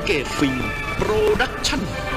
เกตฟิล์มโปรดักชั่น